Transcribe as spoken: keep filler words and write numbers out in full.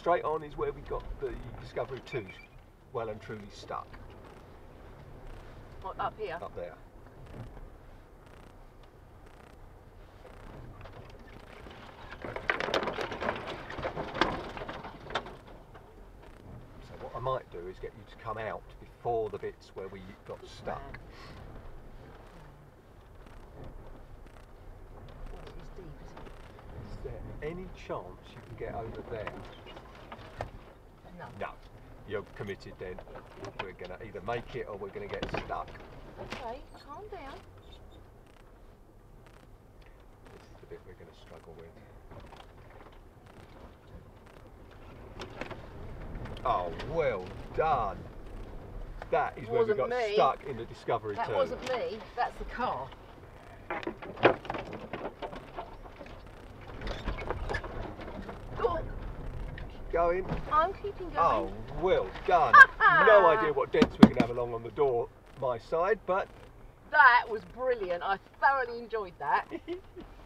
straight on is where we got the Discovery two well and truly stuck. What, up here? Up there. So what I might do is get you to come out before the bits where we got stuck. Is there any chance you can get over there? No. No. You're committed then. We're going to either make it or we're going to get stuck. Okay, calm down. This is the bit we're going to struggle with. Oh, well done. That is where we got me. stuck in the Discovery That two. wasn't me, that's the car. Oh, Going. I'm keeping going. Oh, well done. No idea what dents we're going to have along on the door, my side, but That was brilliant. I thoroughly enjoyed that.